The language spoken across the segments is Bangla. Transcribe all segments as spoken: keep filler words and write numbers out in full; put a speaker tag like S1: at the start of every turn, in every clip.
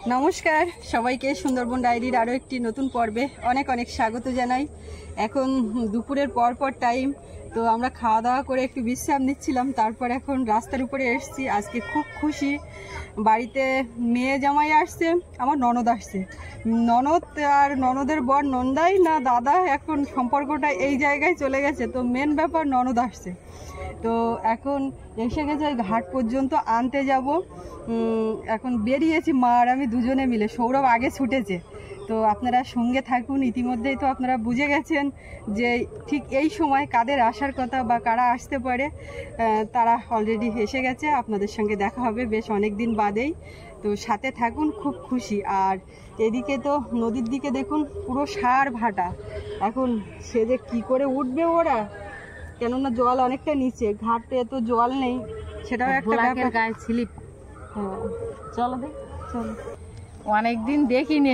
S1: নমস্কার সবাইকে সুন্দরবন ডায়েরির আরও একটি নতুন পর্বে অনেক অনেক স্বাগত জানাই। এখন দুপুরের পর পর টাইম, তো আমরা খাওয়া দাওয়া করে একটু বিশ্রাম নিচ্ছিলাম, তারপর এখন রাস্তার উপরে এসেছি। আজকে খুব খুশি, বাড়িতে মেয়ে জামাই আসছে, আমার ননদ আসছে। ননদ আর ননদের বর নন্দাই না দাদা, এখন সম্পর্কটা এই জায়গায় চলে গেছে। তো মেন ব্যাপার ননদ আসছে, তো এখন এসে গেছে ঘাট পর্যন্ত আনতে যাব। এখন বেরিয়েছি মা আর আমি দুজনে মিলে, সৌরভ আগে ছুটেছে। তো আপনারা সঙ্গে থাকুন। ইতিমধ্যেই তো আপনারা বুঝে গেছেন যে ঠিক এই সময় কাদের আসার কথা বা কারা আসতে পারে। তারা অলরেডি এসে গেছে, আপনাদের সঙ্গে দেখা হবে বেশ অনেক দিন বাদেই। তো সাথে থাকুন, খুব খুশি। আর এদিকে তো নদীর দিকে দেখুন পুরো সার ভাটা, এখন সে যে কী করে উঠবে ওরা, কেননা জল অনেকটা নিচে, ঘাটে তো জল নেই, সেটাও একটা ব্যাপার।
S2: গায়ে স্লিপ। হ্যাঁ চলো দেখ, চলো। অনেকদিন দেখিনি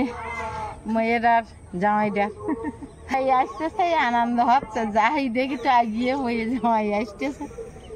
S2: মেয়ের আর জামাইটা, তাই আসতেছে, আনন্দ হচ্ছে। যাই দেখি তো এগিয়ে হয়ে জামাই আসতেছে,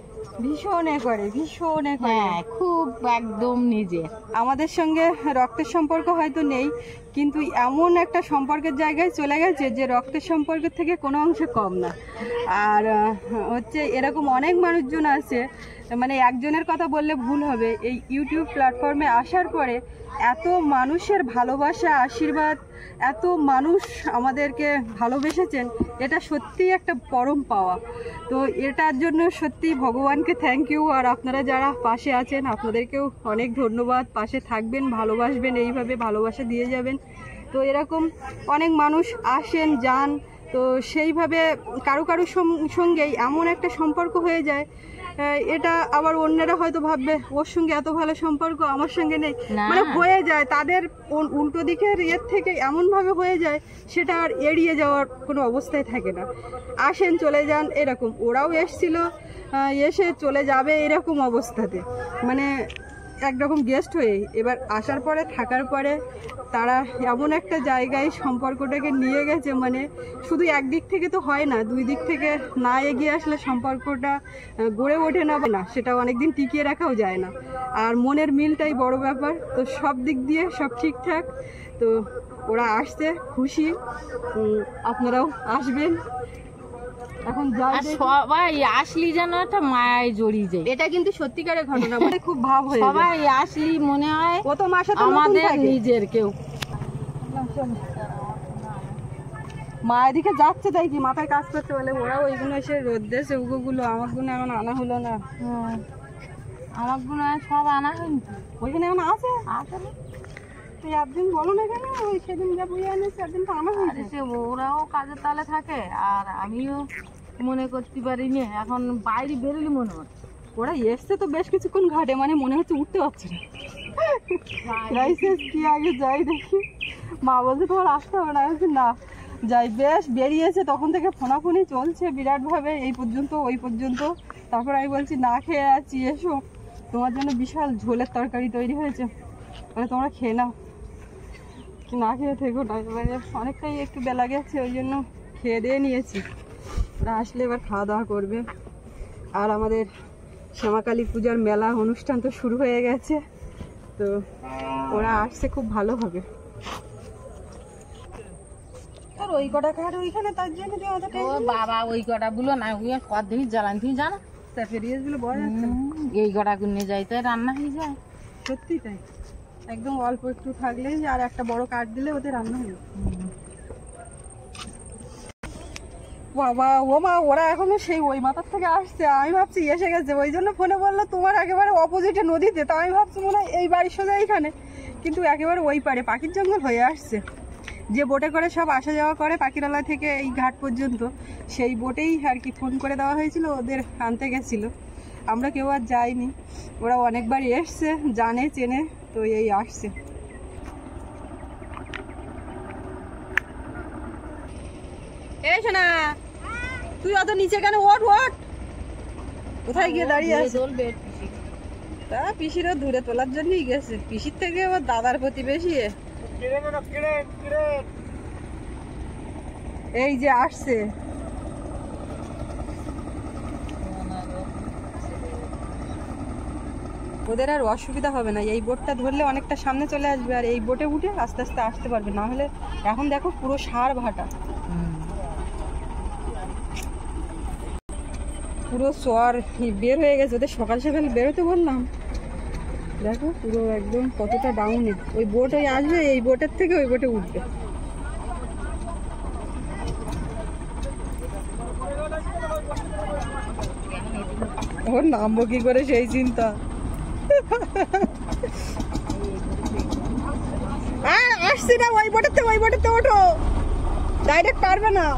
S1: ভীষণ এ করে ভীষণ এ করে,
S2: হ্যাঁ খুব একদম নিজে।
S1: আমাদের সঙ্গে রক্তের সম্পর্ক হয়তো নেই, কিন্তু এমন একটা সম্পর্কের জায়গায় চলে গেছে যে রক্তের সম্পর্কের থেকে কোনো অংশে কম না। আর হচ্ছে এরকম অনেক মানুষজন আছে, মানে একজনের কথা বললে ভুল হবে। এই ইউটিউব প্ল্যাটফর্মে আসার পরে এত মানুষের ভালোবাসা, আশীর্বাদ, এত মানুষ আমাদেরকে ভালোবেসেছেন, এটা সত্যিই একটা পরম পাওয়া। তো এটার জন্য সত্যি ভগবানকে থ্যাংক ইউ। আর আপনারা যারা পাশে আছেন আপনাদেরকেও অনেক ধন্যবাদ। পাশে থাকবেন, ভালোবাসবেন, এইভাবে ভালোবাসা দিয়ে যাবেন। তো এরকম অনেক মানুষ আসেন যান, তো সেইভাবে কারো কারো সঙ্গেই এমন একটা সম্পর্ক হয়ে যায়, এটা আবার অন্যরা হয়তো ভাববে ওর সঙ্গে এত ভালো সম্পর্ক আমার সঙ্গে নেই, মানে হয়ে যায় তাদের উল্টো দিকের এর থেকে এমনভাবে হয়ে যায়, সেটা আর এড়িয়ে যাওয়ার কোনো অবস্থায় থাকে না। আসেন চলে যান এরকম, ওরাও এসছিল, এসে চলে যাবে এরকম অবস্থাতে, মানে একরকম গেস্ট হয়ে। এবার আসার পরে থাকার পরে তারা এমন একটা জায়গায় সম্পর্কটাকে নিয়ে গেছে, মানে শুধু একদিক থেকে তো হয় না, দুই দিক থেকে না এগিয়ে আসলে সম্পর্কটা গড়ে ওঠে না, না সেটা অনেকদিন টিকিয়ে রাখাও যায় না। আর মনের মিলটাই বড় ব্যাপার। তো সব দিক দিয়ে সব ঠিকঠাক। তো ওরা আসছে, খুশি, আপনারাও আসবেন। এখন
S2: সবাই আসলি যেন একটা মায়ায় জড়িয়ে যায়,
S1: এটা কিন্তু সত্যিকারের ঘটনা, মানে খুব ভাব হয়ে যায়।
S2: সবাই আসলি মনে হয়
S1: প্রথম আসা তো
S2: আমাদের নিজের কেউ।
S1: মা এদিকে যাচ্ছে, তাই কি মাথায় কাজ করতে বলে, ওরা ওইগুলো এসে রোদ দেশে উগুলো, আমার গুলো এখন আনা হলো না।
S2: আমার গুলো সব আনা হয়নি,
S1: ওইখানে এখন আছে
S2: আসলে
S1: তুই একদিন বলো না কেন, ওই সেদিন যা বই আনেছে একদিন তো আনা হয়েছে।
S2: ওরাও কাজের তালে থাকে আর আমিও মনে করতে পারিনি, এখন বাইরে বেরোলি মনে হয়।
S1: ওরা এসছে তো বেশ কিছুক্ষণ ঘাটে, মানে মনে হচ্ছে উঠতে পারছে না। কি আগে যাই দেখি, মা বলছে তোমার আসতে হবে না, বলছি না যাই। বেশ বেরিয়েছে তখন থেকে ফোনাফোনি চলছে বিরাটভাবে, এই পর্যন্ত ওই পর্যন্ত। তারপর আমি বলছি না খেয়ে আছি, এসো তোমার জন্য বিশাল ঝোলের তরকারি তৈরি হয়েছে, মানে তোমরা খেয়ে নাও, না খেয়ে থেকো না। এবারে অনেকটাই একটু বেলা গেছে, ওই জন্য খেয়ে দিয়ে নিয়েছি। ওরা আসলে এবার খাওয়া দাওয়া করবে। আর আমাদের শ্যামাকালী পূজার মেলা অনুষ্ঠান তো শুরু হয়ে গেছে, তো ওরা আসছে খুব ভালো হবে। আর ওই কটা খাট ওইখানে, তার জন্য
S2: বাবা ওই কটা গুলো না, ওই কদিন জ্বালান তুমি জানো, এই কটা গুলো যাইতে রান্না হয়ে যায়।
S1: সত্যি তাই, একদম অল্প একটু থাকলেই আর একটা বড় কাঠ দিলে ওদের রান্না হলো। বাবা ও মা, ওরা এখনো সেই ওই মাথার থেকে আসছে, আমি ভাবছি এসে গেছে, ওই জন্য ফোনে বললো তোমার একেবারে অপোজিটে নদীতে। তা আমি ভাবছি মনে হয় এই বাড়ির সোজা এইখানে, কিন্তু একেবারে ওই পারে পাখির জঙ্গল হয়ে আসছে। যে বোটে করে সব আসা যাওয়া করে পাখিরালয় থেকে এই ঘাট পর্যন্ত, সেই বোটেই আর কি ফোন করে দেওয়া হয়েছিল, ওদের আনতে গেছিলো। আমরা কেউ আর যাইনি, ওরা অনেকবার এসছে, জানে চেনে, তো এই আসছে। এই শোনা, তুই অত নিচে কেন, ওঠ ওঠ, কোথায় গিয়ে দাঁড়িয়ে আছে? তা পিসিরও দূরে তোলার জন্যই গেছে, পিসির থেকে আবার দাদার প্রতিবেশী। এই যে আসছে, ওদের আর অসুবিধা হবে না, এই বোটটা ধরলে অনেকটা সামনে চলে আসবে আর এই বোটে উঠে আস্তে আস্তে আসতে পারবে। না হলে এখন দেখো পুরো সার ভাটা, পুরো চর বের হয়ে গেছে। ওদের সকাল সকাল বেরোতে বললাম, দেখো পুরো একদম কতটা ডাউনে। ওই বোট ওই আসবে, এই বোটের থেকে ওই বোটে উঠবে। ওর নামবো কি করে সেই চিন্তা। আসছি না, ওই বোটের থেকে ওই বোটের থেকে ওঠো, ডাইরেক্ট পারবে না।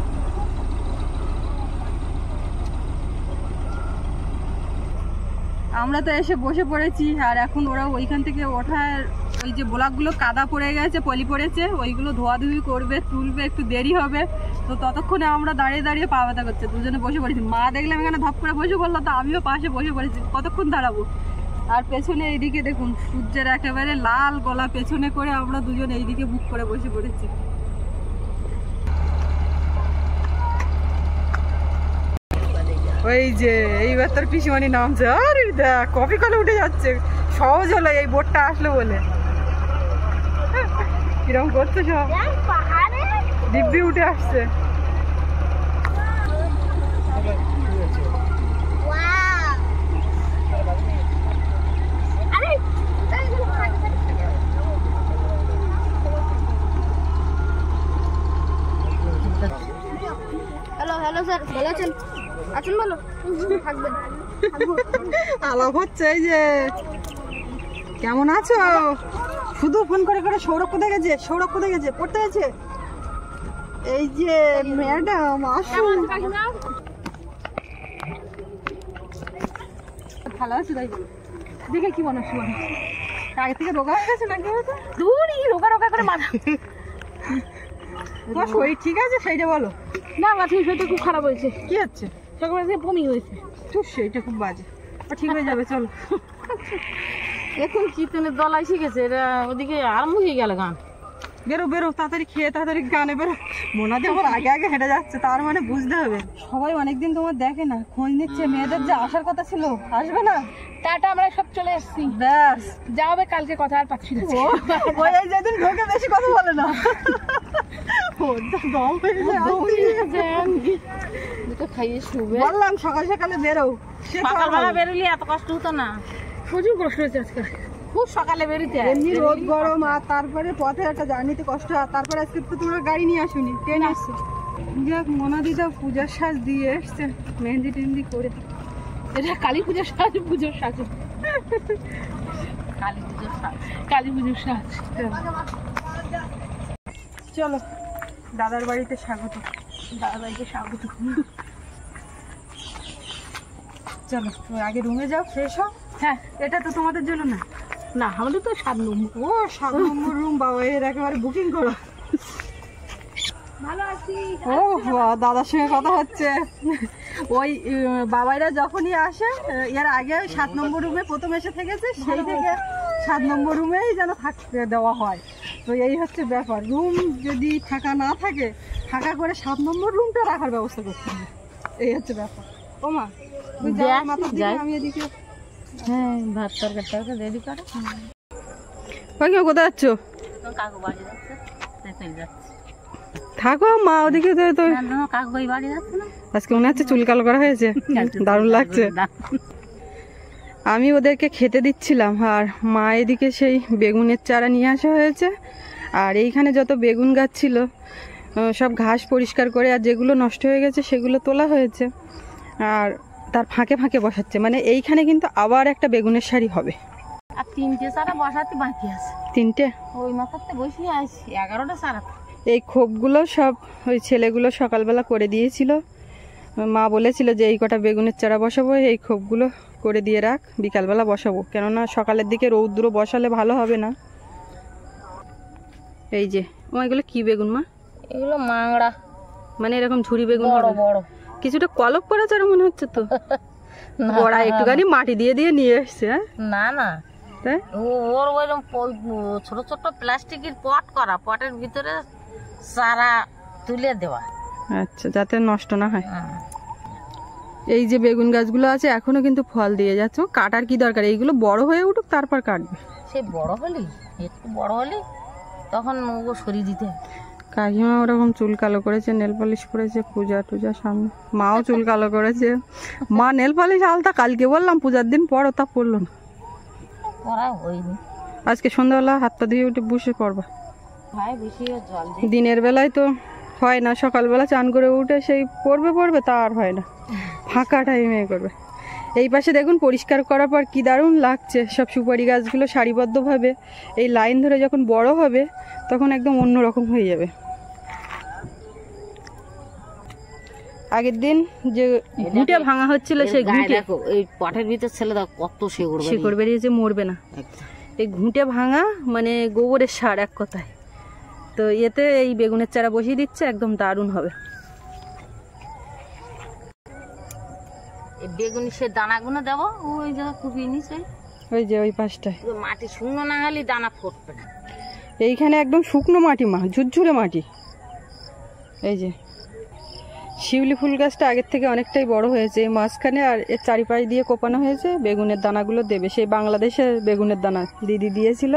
S1: আমরা তো এসে বসে পড়েছি আর এখন ওরা ওইখান থেকে ওঠার ওই যে ব্লকগুলো কাদা পড়ে গেছে, পলি পড়েছে, ওইগুলো ধোয়াধুয়ি করবে, তুলবে, একটু দেরি হবে। তো ততক্ষণে আমরা দাঁড়িয়ে দাঁড়িয়ে পা ব্যথা করছে, দুজনে বসে পড়েছি। মা দেখলাম এখানে ধপ করে বসে পড়লো, তো আমিও পাশে বসে পড়েছি, কতক্ষণ দাঁড়াবো। আর পেছনে এইদিকে দেখুন সূর্যের একেবারে লাল গলা পেছনে করে আমরা দুজন এইদিকে বুক করে বসে পড়েছি। ওই যে এইবার তোর পিসিমণি নামছে, আরে দেখ কপি কলে উঠে যাচ্ছে। সহজ হলো এই বোটটা আসলো বলে। কিরকম করছে সব, দিব্যি উঠে আসছে।
S3: হ্যালো হ্যালো স্যার, ভালো আছেন? আছেন ভালো? থাকবেন।
S1: আলাপ হচ্ছে এই যে, কেমন আছো? শুধু ফোন করে করে সৌরভ কোথায় গেছে, সৌরভ কোথায় গেছে, পড়তে গেছে। এই যে ম্যাডাম আসুন। ভালো আছো তাই দেখে কি মনে হয় আগে থেকে রোগা হয়ে গেছে নাকি?
S3: দূর রোগা রোগা করে মাথা।
S1: তোমার শরীর ঠিক আছে সেইটা বলো।
S3: না আমার শরীরটা খুব খারাপ হয়েছে।
S1: কি হচ্ছে?
S3: সকালে থেকে বমি হয়েছে।
S1: তো সেইটা খুব বাজে, ঠিক হয়ে যাবে চলো।
S3: এখন কীর্তনের দল এসে গেছে, এরা ওদিকে আরম্ভ হয়ে গেল গান।
S1: বেরো বেরো তাড়াতাড়ি খেয়ে তাড়াতাড়ি গানে বেরো। মোনাদি আমার আগে আগে হেঁটে যাচ্ছে, তার মানে বুঝতে হবে সবাই অনেকদিন তোমার দেখে না, খোঁজ নিচ্ছে। মেয়েদের যে আসার কথা ছিল, আসবে না?
S3: টাটা, আমরা সব চলে এসেছি।
S1: ব্যাস
S3: যা হবে কালকে কথা আর পাচ্ছি না।
S1: ওই এই যেদিন ঢোকে বেশি কথা বলে না। দম হয়ে যায়।
S3: দুটো খাইয়ে শুবে।
S1: বললাম সকাল সকালে বেরো, সে তো আর
S3: সকালবেলা
S1: ভালো।
S3: বেরোলে এত কষ্ট হতো না। প্রচুর কষ্ট হয়েছে আজকে, খুব সকালে বেরোতে।
S1: এমনি রোদ গরম আর তারপরে পথে একটা জার্নিতে কষ্ট হয়, তারপরে আজকে তো তোমরা গাড়ি নিয়ে আসুনি, ট্রেন আসছো। যাক মোনাদিদা পূজার সাজ দিয়ে এসছে, মেহেন্দি টেহেন্দি করে।
S3: এটা কালী পুজোর সাজ, পুজোর সাজ, কালী পুজোর সাজ, কালী পুজোর সাজ।
S1: চলো দাদার বাড়িতে স্বাগত।
S3: দাদা ভাইকে স্বাগত।
S1: চলো তুমি আগে রুমে যাও, ফ্রেশ হও।
S3: হ্যাঁ,
S1: এটা তো তোমাদের জন্য না,
S3: না আমাদের তো সাত নম্বর।
S1: ও সাত নম্বর রুম বাবা, এর একেবারে বুকিং করো।
S3: ভালো আছি।
S1: ও বাহ, দাদার সঙ্গে কথা হচ্ছে। ওই আহ, বাবাইরা যখনই আসে, আহ, এর আগে ওই সাত নম্বর রুমে প্রথম এসে থেকেছে, সেই থেকে সাত নম্বর রুমেই যেন থাকতে দেওয়া হয়। তো এই হচ্ছে ব্যাপার, রুম যদি ফাঁকা না থাকে, ফাঁকা করে সাত নম্বর রুমটা রাখার ব্যবস্থা করতে হবে। এই হচ্ছে ব্যাপার। ও মা তুই যাও
S3: যাই,
S1: মাথার দিকে,
S3: যাই।
S1: আমি এদিকে।
S3: হ্যাঁ, ভাত তরকারি তরকারি রেডি করো।
S1: ওই কোথায় যাচ্ছ?
S3: কাকু বাড়ি যাচ্ছে, চলে যাচ্ছে।
S1: থাকো মা ওদিকে। তো তো
S3: কাকু ভাই বাড়ি যাচ্ছে না
S1: আজকে মনে হচ্ছে চুল কালো করা হয়েছে, দারুণ লাগছে। আমি ওদেরকে খেতে দিচ্ছিলাম আর মা এদিকে সেই বেগুনের চারা নিয়ে আসা হয়েছে। আর এইখানে যত বেগুন গাছ ছিল সব ঘাস পরিষ্কার করে আর যেগুলো নষ্ট হয়ে গেছে সেগুলো তোলা হয়েছে। আর তার ফাঁকে ফাঁকে বসাচ্ছে, মানে এইখানে কিন্তু আবার একটা বেগুনের সারি হবে।
S3: আর তিনটে চারা বসাতে বাকি আছে।
S1: তিনটে
S3: ওই মাথাতে বসিয়ে আসি, এগারোটা চারা।
S1: এই খোপগুলো সব ওই ছেলেগুলো সকালবেলা করে দিয়েছিল। মা বলেছিল যে এই কটা বেগুনের চারা বসাবো, এই খোপগুলো করে দিয়ে রাখ, বিকালবেলা বসাবো, কেননা সকালের দিকে রৌদ্র বসালে ভালো হবে না। এই যে ও এগুলো কি বেগুন মা?
S3: এগুলো মাংড়া,
S1: মানে এরকম ঝুরি বেগুন
S3: বড়
S1: হবে?
S3: বড়।
S1: কিছুটা কলপ করা চারা মনে হচ্ছে তো। বড়া একটুখানি মাটি দিয়ে দিয়ে নিয়ে এসছে। হ্যাঁ
S3: না না,
S1: তাই
S3: ও- ওর ওইরকম ছোট ছোট প্লাস্টিকের পট করা, পটের ভিতরে চারা তুলে দেওয়া।
S1: আচ্ছা, যাতে নষ্ট না হয়।
S3: হ্যাঁ।
S1: এই যে বেগুন গাছগুলো আছে এখনো কিন্তু ফল দিয়ে যাচ্ছে, কাটার কি দরকার, এইগুলো বড় হয়ে উঠুক তারপর কাটবে।
S2: সে বড় হলি একটু বড় হলি তখন ও সরিয়ে দিতে হয়।
S1: কাকিমা ওরকম চুল কালো করেছে, নেল পালিশ করেছে, পূজা টুজা সামনে, মাও চুল কালো করেছে। মা নেল পালিশ আলতা কালকে বললাম পূজার দিন পরো, তা পড়লো না।
S2: করা হয়নি,
S1: আজকে সন্ধ্যাবেলা হাত পা ধুয়ে উঠে বসে পড়বা।
S2: ভাই বেশি জল দিয়ে
S1: দিনের বেলায় তো হয় না, সকালবেলা চান করে উঠে সেই পড়বে পড়বে তা আর হয় না, ফাঁকা টাইমে করবে। এই পাশে দেখুন পরিষ্কার করার পর কি দারুণ লাগছে, সব সুপারি গাছগুলো সারিবদ্ধভাবে এই লাইন ধরে যখন বড় হবে তখন একদম অন্যরকম হয়ে যাবে। আগের দিন যে ঘুঁটে ভাঙা হচ্ছিল সেই ঘুঁটে
S2: দেখো এই পটের ভিতর ছেলে দেখো কত শিকড়
S1: শিকড় বেরিয়েছে, মরবে না। এই ঘুঁটে ভাঙা মানে গোবরের সার এক কথায়। তো এতে এই বেগুনের চারা বসিয়ে দিচ্ছে, একদম দারুণ হবে।
S2: এই বেগুনি সে দানাগুলো দেবো ওই জায়গা কুপিয়ে নিচ্ছে,
S1: ওই যে ওই পাশটায়
S2: মাটি শুকনো না হলে দানা ফুটবে না।
S1: এইখানে একদম শুকনো মাটি, মা ঝুরঝুরে মাটি। এই যে শিউলি ফুল গাছটা আগের থেকে অনেকটাই বড় হয়েছে, এই মাঝখানে আর এর চারিপাশ দিয়ে কোপানো হয়েছে, বেগুনের দানাগুলো দেবে। সেই বাংলাদেশের বেগুনের দানা দিদি দিয়েছিল।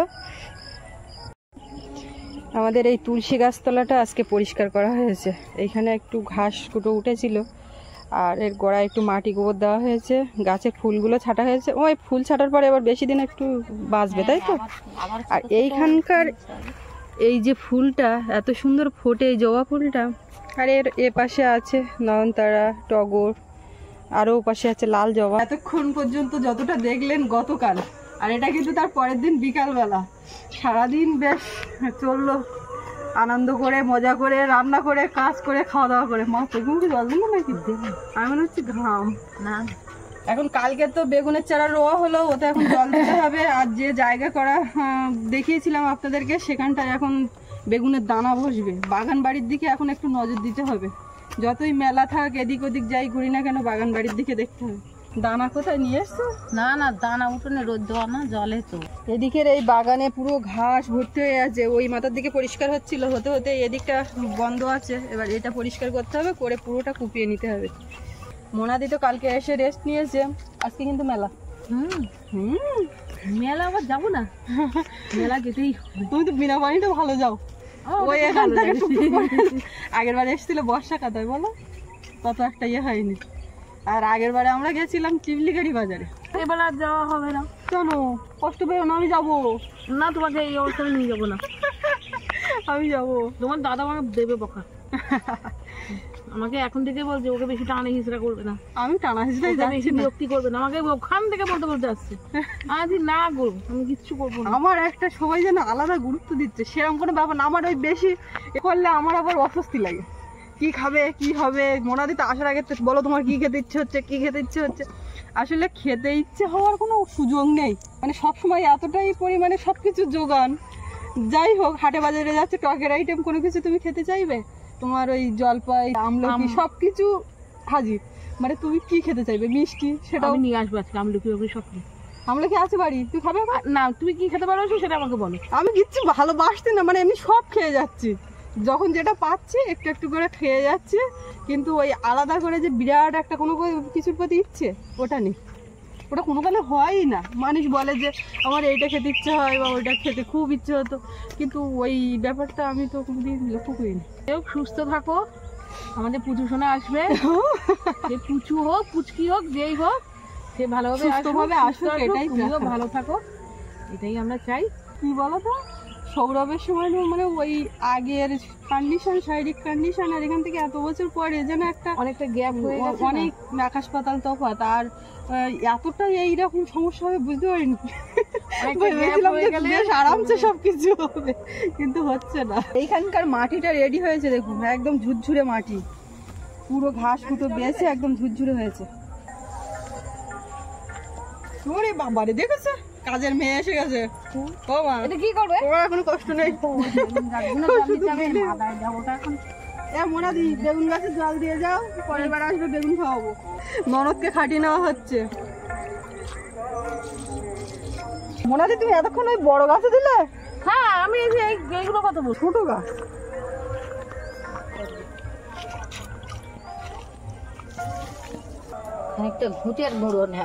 S1: আমাদের এই তুলসী গাছতলাটা আজকে পরিষ্কার করা হয়েছে, এইখানে একটু ঘাস কুটো উঠেছিল আর এর গোড়ায় একটু মাটি গোবর দেওয়া হয়েছে, গাছের ফুলগুলো ছাটা হয়েছে। ওই ফুল ছাটার পরে এবার বেশি দিন একটু বাঁচবে, তাই তো। আর এইখানকার এই যে ফুলটা এত সুন্দর ফোটে, এই জবা ফুলটা, আর এর এ পাশে আছে নয়নতারা, টগর, আরও পাশে আছে লাল জবা। এতক্ষণ পর্যন্ত যতটা দেখলেন গতকাল, আর এটা কিন্তু তার পরের দিন বিকালবেলা। সারাদিন বেশ চললো আনন্দ করে, মজা করে, রান্না করে, কাজ করে, খাওয়া দাওয়া করে। মা চোখে মুখে জল দিল নাকি? আমি মনে হচ্ছে ঘাম
S2: না।
S1: এখন কালকে তো বেগুনের চারা রোয়া হলো, ওতে এখন জল দিতে হবে। আর যে জায়গা করা দেখিয়েছিলাম আপনাদেরকে, সেখানটায় এখন বেগুনের দানা বসবে। বাগান বাড়ির দিকে এখন একটু নজর দিতে হবে। যতই মেলা থাক, এদিক ওদিক যাই করি না কেন, বাগান বাড়ির দিকে দেখতে হবে। দানা কোথায় নিয়ে এসছো?
S2: না না দানা উঠোনে রোদ দেওয়া না, জলে তো।
S1: এদিকের এই বাগানে পুরো ঘাস ভর্তি হয়ে আছে, ওই মাথার দিকে পরিষ্কার হচ্ছিল, হতে হতে এদিকটা বন্ধ আছে। এবার এটা পরিষ্কার করতে হবে, করে পুরোটা কুপিয়ে নিতে হবে। মোনাদি তো কালকে এসে রেস্ট নিয়েছে, আজকে কিন্তু মেলা।
S2: হুম
S1: হুম
S2: মেলা আবার যাবো না, মেলা যেতেই হবে।
S1: তুমি তো বিনা পানিতে ভালো যাও। ওই এখান থেকে আগের বারে এসেছিল বর্ষা কাতায়, বলো তত একটা ইয়ে হয়নি। আর আগের বারে আমরা গেছিলাম চিবলিগাড়ি বাজারে।
S3: এবার আর যাওয়া হবে না।
S1: কেন? কষ্ট পেও না, আমি যাবো।
S3: না তোমাকে এই অবস্থায় নিয়ে যাবো না।
S1: আমি যাবো।
S3: তোমার দাদা আমাকে দেবে বকা। আমাকে এখন থেকে বলছে ওকে বেশি টানে হিসরা করবে না,
S1: আমি টানা হিসেবে
S3: বেশি বিরক্তি করবে না। আমাকে ওখান থেকে বলতে বলতে আসছে, আমি না করবো, আমি কিচ্ছু করবো না।
S1: আমার একটা সবাই যেন আলাদা গুরুত্ব দিচ্ছে, সেরকম কোনো ব্যাপার না। আমার ওই বেশি এ করলে আমার আবার অস্বস্তি লাগে। কি খাবে, কি হবে, মোনাদি তো আসার আগে বলো তোমার কি খেতে ইচ্ছে হচ্ছে, কি খেতে ইচ্ছে হচ্ছে। আসলে খেতে ইচ্ছে হওয়ার কোনো সুযোগ নেই, মানে সবসময় এতটাই পরিমাণে সব কিছু জোগান। যাই হোক, হাটে বাজারে যাচ্ছে, টকের আইটেম কোনো কিছু তুমি খেতে চাইবে, তোমার ওই জলপাই, আমলকি সব কিছু হাজির। মানে তুমি কি খেতে চাইবে, মিষ্টি, সেটাও
S3: আমি নিয়ে আসবো আজকে আমলকি বাবু সব।
S1: আমলকি আছে বাড়ি, তুই খাবে?
S3: না তুমি কি খেতে পারো সেটা আমাকে বলো।
S1: আমি কিচ্ছু ভালোবাসতে না, মানে এমনি সব খেয়ে যাচ্ছি, যখন যেটা পাচ্ছি একটু একটু করে খেয়ে যাচ্ছি। কিন্তু ওই আলাদা করে যে বিরাট একটা কোনো কিছুর প্রতি ইচ্ছে, ওটা নেই। ওটা কোনো কালে হয়ই না। মানুষ বলে যে আমার এইটা খেতে ইচ্ছে হয় বা ওইটা খেতে খুব ইচ্ছে হতো, কিন্তু ওই ব্যাপারটা আমি তো কোনোদিন লক্ষ্য করিনি।
S3: সুস্থ থাকো, আমাদের পুচু সোনা আসবে, সে পুচু হোক পুচকি হোক যেই হোক, সে ভালোভাবে
S1: সুস্থভাবে আসুক, এটাই
S3: তুমিও ভালো থাকো, এটাই আমরা চাই।
S1: কি বলো তো, সৌরভের সময় মানে ওই আগের কন্ডিশন, শারীরিক কন্ডিশন, আর এখান থেকে এত বছর পরে যেন একটা
S3: অনেকটা গ্যাপ হয়ে গেছে,
S1: অনেক আকাশ পাতাল তফাৎ। আর এতটা এইরকম সমস্যা হবে বুঝতে পারিনি, বেশ আরামসে সবকিছু হবে, কিন্তু হচ্ছে না। এইখানকার মাটিটা রেডি হয়েছে, দেখুন একদম ঝুরঝুরে মাটি, পুরো ঘাস কুটো বেছে একদম ঝুরঝুরে হয়েছে। ওরে বাবারে, দেখেছো কাজের মেয়ে এসে গেছে। ও মা,
S3: এটা কি করবে?
S1: তোমার কোনো কষ্ট নেই। এ মোনাদি, বেগুন গাছে জল দিয়ে যাও, পরের বার আসবে বেগুন খাওয়াবো। ননদকে খাটিয়ে নেওয়া হচ্ছে। মোনাদি, তুমি এতক্ষণ ওই বড় গাছে দিলে?
S3: হ্যাঁ, আমি এই যে এইগুলো কত বড়
S1: ছোট গাছ।
S2: খানিকটা ঘুঁটের গুঁড়ো নেও,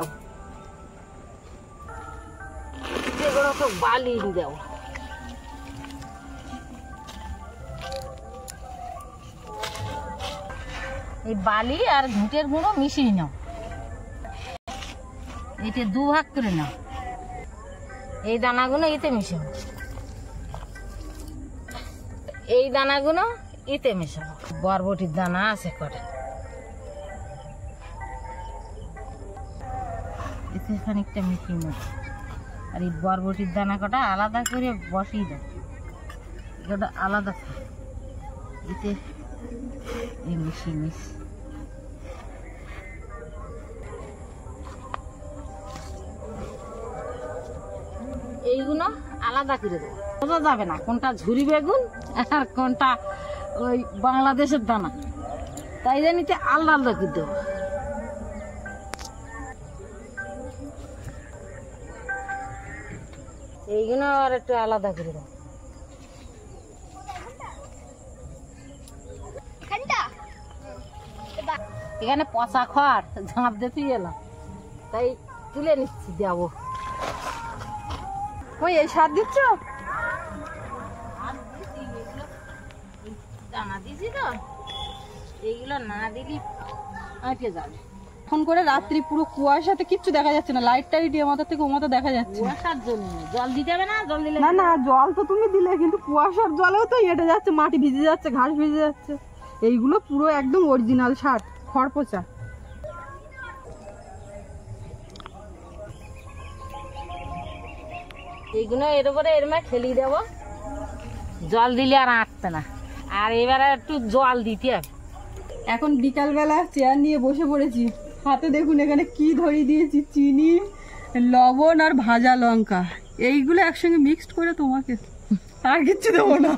S2: এগুলো তো বালি দেও। এই বালি আর ঘুঁটের গুঁড়ো মিশিয়ে নাও, এটা দু ভাগ করে নাও। এই দানাগুলো এতে মিশাবো, এই দানাগুলো এতে মেশাবো। বরবটির দানা আছে কটা, এতে খানিকটা মিশিয়ে নেব। আর এই বরবটির দানা কটা আলাদা করে বসিয়ে দাও, এটা আলাদা এতে এই মিশিয়ে মিশ। এইগুলো আলাদা করে দেবো, বোঝা যাবে না কোনটা ঝুরি বেগুন আর কোনটা ওই বাংলাদেশের দানা, তাই জানিতে আলাদা আলাদা করে দেবো। এইগুলো আর একটু আলাদা করে দেবো। এখানে পচা খড় ঝাঁপ দিতে এলাম, তাই তুলে নিচ্ছি যাবো।
S1: ওই এই সার দিচ্ছ?
S2: দানা দিছি তো, এইগুলো না দিলি আটকে যাবে।
S1: ফোন করে রাত্রি পুরো কুয়াশাতে কিচ্ছু দেখা যাচ্ছে না, লাইট টাইট আমাদের থেকে ওমাতে দেখা যাচ্ছে না।
S2: কুয়াশার জন্য জল দিতে হবে না, জল দিলে
S1: না না জল তো তুমি দিলে, কিন্তু কুয়াশার জলেও তো হেঁটে যাচ্ছে, মাটি ভিজে যাচ্ছে, ঘাস ভিজে যাচ্ছে। এইগুলো পুরো একদম অরিজিনাল সার, খড় পচা।
S2: এইগুলো এর উপরে এরমে খেলিয়ে দেবো, জল দিলে আর আঁটবে না। আর এবারে একটু জল দিতে হবে।
S1: এখন বিকালবেলা চেয়ার নিয়ে বসে পড়েছি, হাতে দেখুন এখানে কি ধরিয়ে দিয়েছি, চিনি, লবণ আর ভাজা লঙ্কা, এইগুলো একসঙ্গে মিক্সড করে তোমাকে, আর কিচ্ছু দেবো না।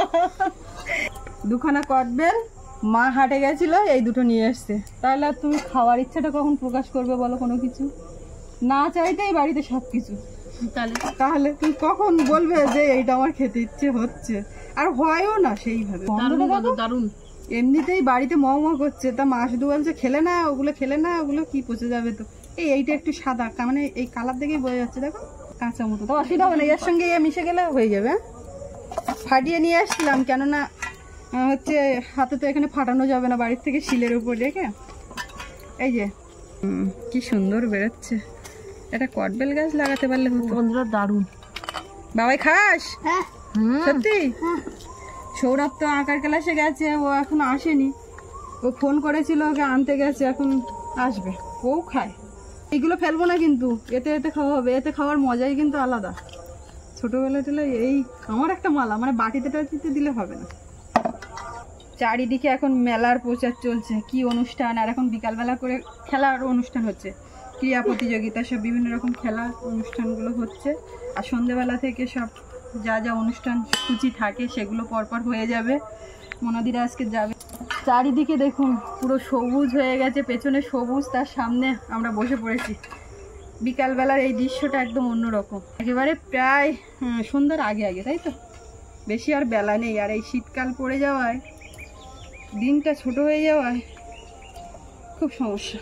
S1: দুখানা কটবেল, মা হাটে গেছিল, এই দুটো নিয়ে এসছে। তাহলে আর তুমি খাওয়ার ইচ্ছাটা কখন প্রকাশ করবে বলো? কোনো কিছু না চাইতেই বাড়িতে সব কিছু, তাহলে তাহলে তুমি কখন বলবে যে এইটা আমার খেতে ইচ্ছে হচ্ছে? আর হয়ও না সেইভাবে।
S3: দারুন,
S1: এমনিতেই বাড়িতে মম করছে, তা মাস দু বলছে খেলে না, ওগুলো খেলে না, ওগুলো কি পচে যাবে। তো এই এইটা একটু সাদা, মানে এই কালার দেখেই বোঝা যাচ্ছে, দেখো কাঁচা মতো, তো অসুবিধা হবে না, এর সঙ্গে এ মিশে গেলে হয়ে যাবে। ফাটিয়ে নিয়ে আসছিলাম, কেননা হচ্ছে হাতে তো এখানে ফাটানো যাবে না, বাড়ির থেকে শিলের উপর রেখে। এই যে কি সুন্দর বেরোচ্ছে, এটা কটবেল গাছ লাগাতে পারলে হতো।
S3: বন্ধুরা দারুন।
S1: বাবাই খাস?
S2: হ্যাঁ
S1: সত্যি? সৌরভ তো আঁকার ক্লাসে গেছে, ও এখন আসেনি, ও ফোন করেছিল, ওকে আনতে গেছে, এখন আসবে, ও খায়। এইগুলো ফেলবো না কিন্তু, এতে এতে খাওয়া হবে, এতে খাওয়ার মজাই কিন্তু আলাদা। ছোটবেলা টেলে এই আমার একটা মালা, মানে বাটিতে টাটিতে দিলে হবে না। চারিদিকে এখন মেলার প্রচার চলছে, কি অনুষ্ঠান, আর এখন বিকালবেলা করে খেলার অনুষ্ঠান হচ্ছে, ক্রীড়া প্রতিযোগিতা, সব বিভিন্ন রকম খেলার অনুষ্ঠানগুলো হচ্ছে। আর সন্ধেবেলা থেকে সব যা যা অনুষ্ঠান সূচি থাকে সেগুলো পরপর হয়ে যাবে। মনাদিরা আজকে যাবে। চারিদিকে দেখুন পুরো সবুজ হয়ে গেছে, পেছনে সবুজ, তার সামনে আমরা বসে পড়েছি। বিকালবেলার এই দৃশ্যটা একদম অন্যরকম, একেবারে প্রায় সন্ধ্যার আগে আগে, তাই তো? বেশি আর বেলা নেই, আর এই শীতকাল পড়ে যাওয়ায়, দিনটা ছোট হয়ে যাওয়ায় খুব সমস্যা।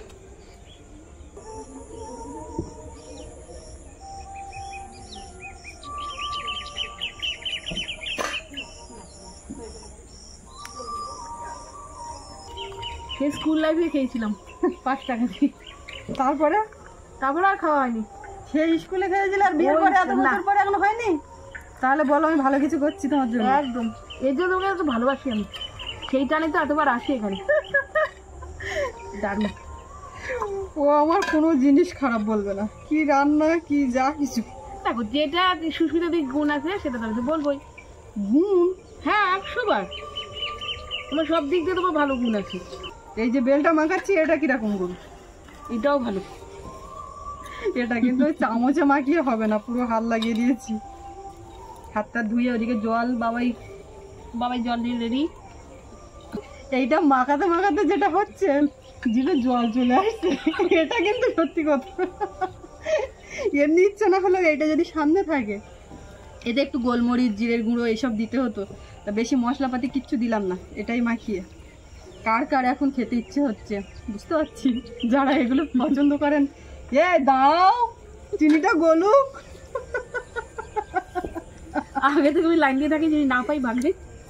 S3: স্কুল লাইফে খেয়েছিলাম পাঁচ টাকা দিয়ে,
S1: তারপরে
S3: তারপরে আর খাওয়া হয়নি।
S1: সেই স্কুলে খেয়েছিল, আর বিয়ের পরে এত বছর পরে এখনো হয়নি? তাহলে বলো আমি ভালো কিছু করছি তোমার জন্য।
S3: একদম, এর জন্য তোমাকে এত ভালোবাসি আমি, সেই টানে তো এতবার আসি এখানে। দারুণ।
S1: ও আমার কোনো জিনিস খারাপ বলবে না, কি রান্না কি যা কিছু।
S3: দেখো যেটা সুস্মিতা দিক গুণ আছে সেটা তাহলে তো বলবোই।
S1: গুণ?
S3: হ্যাঁ একশো বার, তোমার সব দিক দিয়ে তোমার ভালো গুণ আছে।
S1: এই যে বেলটা মাখাচ্ছি, এটা কিরকম গুণ?
S3: এটাও ভালো।
S1: এটা কিন্তু ওই চামচে মাখিয়ে হবে না, পুরো হাত লাগিয়ে দিয়েছি। হাতটা ধুয়ে ওদিকে জল, বাবাই
S3: বাবাই জল দিয়ে রেডি।
S1: এইটা মাখাতে মাখাতে যেটা হচ্ছে, জিভে জল চলে আসছে, এটা কিন্তু সত্যি কথা। এমনি ইচ্ছে না হলেও এটা যদি সামনে থাকে, এতে একটু গোলমরিচ, জিরের গুঁড়ো এইসব দিতে হতো, তা বেশি মশলাপাতি কিচ্ছু দিলাম না, এটাই মাখিয়ে। কার কার এখন খেতে ইচ্ছে হচ্ছে বুঝতে পারছি, যারা এগুলো পছন্দ করেন। এ দাও চিনিটা গলুক।
S3: আগে থেকে ওই লাইন দিয়ে থাকি যদি না পাই ভাগবে।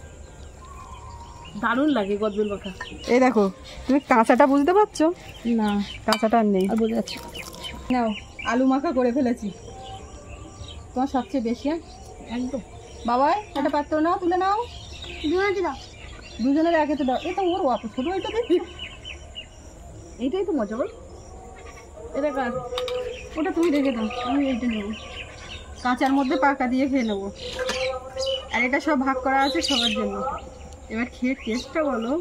S3: দারুণ লাগে কদবেল মাখা।
S1: এই দেখো তুমি কাঁচাটা বুঝতে পারছো?
S3: না
S1: কাঁচাটা আর নেই।
S3: আর বোঝা যাচ্ছে।
S1: নাও আলু মাখা করে ফেলেছি, তোমার সবচেয়ে বেশি।
S3: একদম
S1: বাবাই একটা পাত্র নাও, তুলে নাও, দুজনের একেতে দাও। এটা ওর অত ছোট, এটা দেখি।
S3: এইটাই তো মজা বল। এটা কার?
S1: ওটা তুমি রেখে দাও, আমি এইটা নেবো। কাঁচার মধ্যে পাকা দিয়ে খেয়ে নেবো। আর এটা সব ভাগ করা আছে সবার জন্য। এবার খেয়ে টেস্টটা বলো।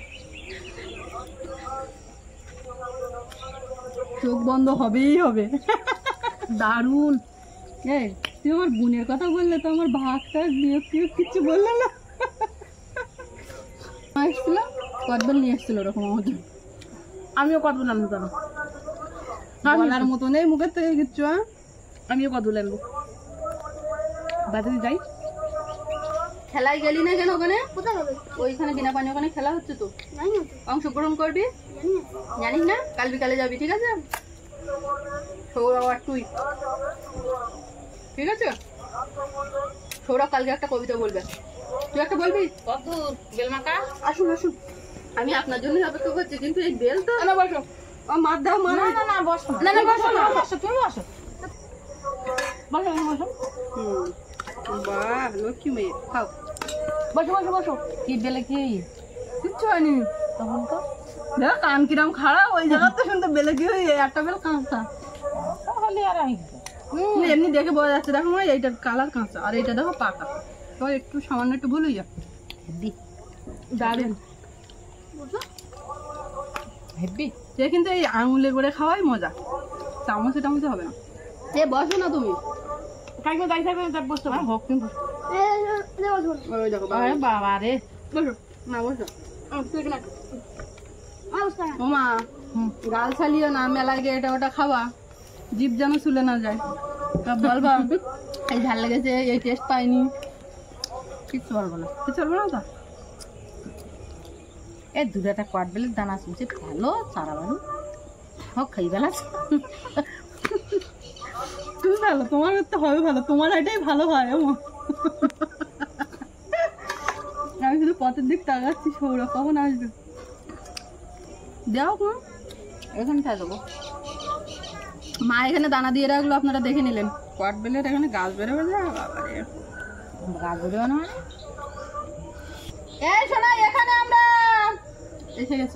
S1: চোখ বন্ধ হবেই হবে।
S3: দারুণ।
S1: এই তুই আমার বোনের কথা বললে তো আমার ভাগটা বিয়োগ টিয়োগ কিছু বললে না। এসছিল কদবেল নিয়ে এসছিল ওরকম আমার জন্য।
S3: আমিও কদবেল আনবো কেন?
S1: বলার মতো নেই মুখের থেকে কিচ্ছু। হ্যাঁ
S3: আমিও কদবেল আনবো। বাজারে যাই।
S1: খেলায় গেলি না কেন ওখানে? কোথায় হবে? ওইখানে বিনা পানি ওখানে খেলা হচ্ছে তো। অংশগ্রহণ করবি? জানিস না? কাল বিকালে যাবি, ঠিক আছে? সৌরভ আর তুই, ঠিক আছে? সৌরভ কালকে একটা কবিতা বলবে, তুই একটা বলবি?
S2: কত বেল মাখা?
S1: আসুন আসুন, আমি আপনার জন্যই অপেক্ষা করছি, কিন্তু এই বেল তো না। বসো, ও মার দাও, মার।
S2: না না না বসো
S1: না না বসো না,
S2: বসো, তুমি বসো
S3: বসো বসো
S1: হুম বাহ লক্ষ্মী মেয়ে, খাও।
S3: বসো বসো বসো।
S2: কি বেলে কি
S1: কিচ্ছু হয়নি।
S2: তখন তো
S1: দেখো কান কিরম খারাপ, ওই জায়গা তো শুনতে বেলে কি হয়ে একটা বেল কাঁচা।
S2: তাহলে আর আমি
S1: হুম, এমনি দেখে বোঝা যাচ্ছে। দেখো মা, এইটার কালার কাঁচা আর এইটা দেখো পাকা। তো একটু সামান্য একটু ভুল হয়ে যাবে।
S2: দি
S1: দারুণ।
S2: হেব্বি।
S1: সে কিন্তু এই আঙুলে করে খাওয়াই মজা, চামচে টামচে হবে না। এ বসো না তুমি,
S3: কাইকে দাই থাকবে তার বসতে পারো।
S1: হোক কিন্তু ওই দেখো বাবা।
S2: আরে বাবা রে।
S1: বসো না, বসো। ও মা, গাল ছালিও না, মেলায় গিয়ে এটা ওটা খাওয়া, জিভ যেন চুলে না যায়। তা বলবা এই ঝাল লেগেছে, এই টেস্ট পাইনি, কিচ্ছু বলবো না, কিছু বলবো না তো।
S2: এ দুটাটা কট বেলের দানা শুনছে ভালো সারা বাড়ি হোক খাই বেলা।
S1: তুমি ভালো, তোমার তো হবে ভালো, তোমার এটাই ভালো হয়। ও আমি শুধু পথের দিক তাকাচ্ছি, সৌরভ কখন আসবে। দেও মা, এখানে খাই দেবো। মা এখানে দানা দিয়ে রাখলো, আপনারা দেখে নিলেন। কট বেলের এখানে গাছ বেরো গেছে।
S2: গাছ বেরোবে না মানে?
S1: এই শোনা, এখানে আমরা এসে গেছে।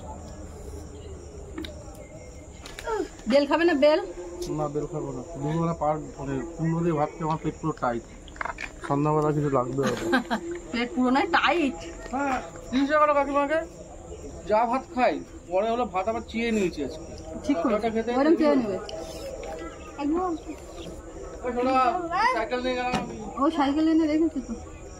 S1: বেল খাবে না? বেল
S4: না, বেল খাবো না। দুবেলা পার মানে কুমড়ো দিয়ে ভাত খেয়ে আমার পেট পুরো টাইট। সন্ধ্যাবেলা কিছু লাগবে হবে।
S1: পেট পুরো নয়, টাইট।
S4: হ্যাঁ, তিনশো টাকা কাকিমাকে যা ভাত খাই, পরে হলো ভাত আবার চিয়ে নিয়েছি আজকে।
S1: ঠিক করে
S4: তরকারিটা খেতে
S1: ওরম চেয়ে নেবে।
S4: ওই শোনা, সাইকেল নিয়ে গেলাম আমি।
S1: ও সাইকেল এনে রেখেছে তো।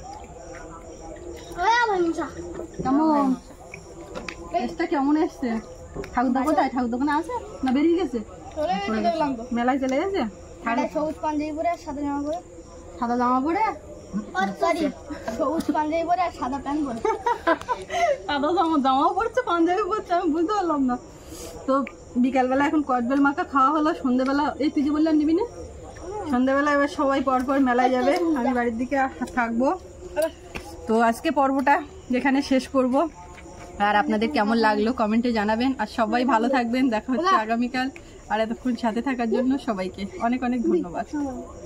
S1: কেমন টেস্টটা কেমন এসছে? ঠাকুরদা কোথায়? ঠাকুর দোকানে আছে না বেরিয়ে গেছে? মেলায় চলে গেছে।
S5: সবুজ পাঞ্জাবি পরে আর সাদা জামা পরে,
S1: সাদা জামা পরে,
S5: সরি সবুজ পাঞ্জাবি পরে আর সাদা প্যান্ট পরে।
S1: সাদা জামা জামাও পড়ছে, পাঞ্জাবি পড়ছে, আমি বুঝতে পারলাম না। তো বিকালবেলা এখন কটবেল মাখা খাওয়া হলো। সন্ধ্যেবেলা এই তুই যে বললাম নিবি না, সন্ধ্যেবেলা এবার সবাই পর পর মেলায় যাবে, আমি বাড়ির দিকে থাকবো। তো আজকে পর্বটা যেখানে শেষ করব। আর আপনাদের কেমন লাগলো কমেন্টে জানাবেন। আর সবাই ভালো থাকবেন, দেখা হচ্ছে আগামীকাল। আর এতক্ষণ সাথে থাকার জন্য সবাইকে অনেক অনেক ধন্যবাদ।